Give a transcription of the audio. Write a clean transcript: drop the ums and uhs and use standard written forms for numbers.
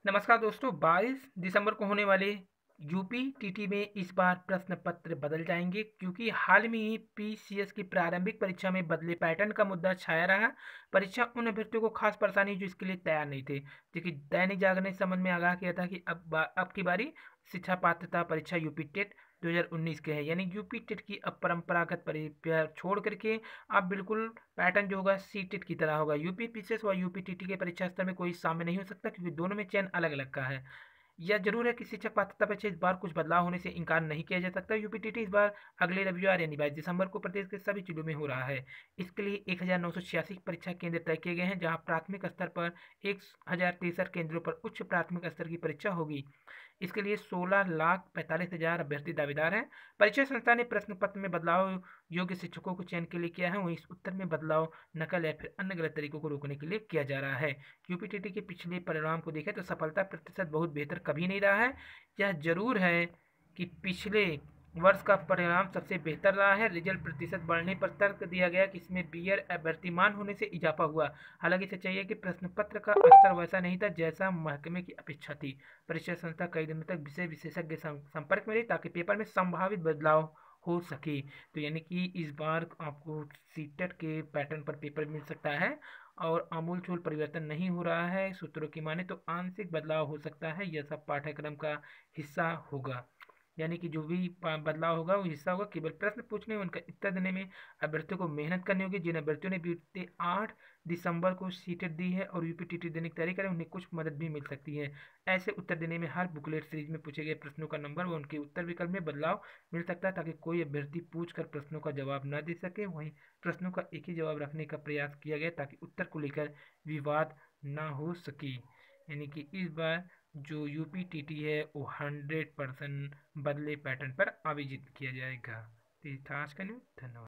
नमस्कार दोस्तों, 22 दिसंबर को होने वाले यूपी टीटी में इस बार प्रश्न पत्र बदल जाएंगे क्योंकि हाल में ही पीसीएस की प्रारंभिक परीक्षा में बदले पैटर्न का मुद्दा छाया रहा। परीक्षा उन अभ्यर्थियों को खास परेशानी जो इसके लिए तैयार नहीं थे, जबकि दैनिक जागरण ने इस संबंध में आगाह किया था कि अब की बारी शिक्षा पात्रता परीक्षा यूपी टेट 2019 के है, यानी यूपी टेट की अपरंपरागत परीक्षा छोड़ करके अब बिल्कुल पैटर्न जो होगा सी टेट की तरह होगा। यूपी पीसीएस और यूपी टीटी के परीक्षा स्तर में कोई साम्य नहीं हो सकता क्योंकि दोनों में चयन अलग अलग का है। यह जरूर है कि शिक्षक पात्रता परीक्षा इस बार कुछ बदलाव होने से इनकार नहीं किया जा सकता। यूपीटीटी इस बार अगले रविवार यानी 22 दिसंबर को प्रदेश के सभी जिलों में हो रहा है। इसके लिए 1986 परीक्षा केंद्र तय किए गए हैं, जहां प्राथमिक स्तर पर 1063 केंद्रों पर उच्च प्राथमिक स्तर की परीक्षा होगी। इसके लिए 16,45,000 अभ्यर्थी दावेदार हैं। परीक्षा संस्था ने प्रश्न पत्र में बदलाव योग्य शिक्षकों को चयन के लिए किया है, वहीं इस उत्तर में बदलाव नकल या फिर अन्य गलत तरीकों को रोकने के लिए किया जा रहा है। यूपीटीटी के पिछले परिणाम को देखें तो सफलता प्रतिशत बहुत बेहतर कभी नहीं रहा है। यह जरूर है कि पिछले वर्ष का परिणाम सबसे बेहतर रहा है। रिजल्ट प्रतिशत बढ़ने पर तर्क दिया गया कि इसमें बीयर अभ्यर्थीमान होने से इजाफा हुआ। हालांकि सच्चाई है कि प्रश्न पत्र का स्तर वैसा नहीं था जैसा महकमे की अपेक्षा थी। परीक्षा संस्था कई दिनों तक विषय विशेषज्ञ संपर्क में रही ताकि पेपर में संभावित बदलाव हो सके। तो यानी कि इस बार आपको सीटेट के पैटर्न पर पेपर मिल सकता है और आमूल-चूल परिवर्तन नहीं हो रहा है। सूत्रों की माने तो आंशिक बदलाव हो सकता है, यह सब पाठ्यक्रम का हिस्सा होगा। यानी कि जो भी बदलाव होगा वो हिस्सा होगा, केवल प्रश्न पूछने में उनका उत्तर देने में अभ्यर्थियों को मेहनत करनी होगी। जिन अभ्यर्थियों ने बीते 8 दिसंबर को सीटेट दी है और यूपीटीटी देने की तैयारी करें, उन्हें कुछ मदद भी मिल सकती है। ऐसे उत्तर देने में हर बुकलेट सीरीज में पूछे गए प्रश्नों का नंबर व उनके उत्तर विकल्प में बदलाव मिल सकता है ताकि कोई अभ्यर्थी पूछ कर प्रश्नों का जवाब न दे सके। वहीं प्रश्नों का एक ही जवाब रखने का प्रयास किया गया ताकि उत्तर को लेकर विवाद न हो सके। यानी कि इस बार जो यूपीटीटी है वो 100% बदले पैटर्न पर आयोजित किया जाएगा। तो ये था आज का न्यूज़। धन्यवाद।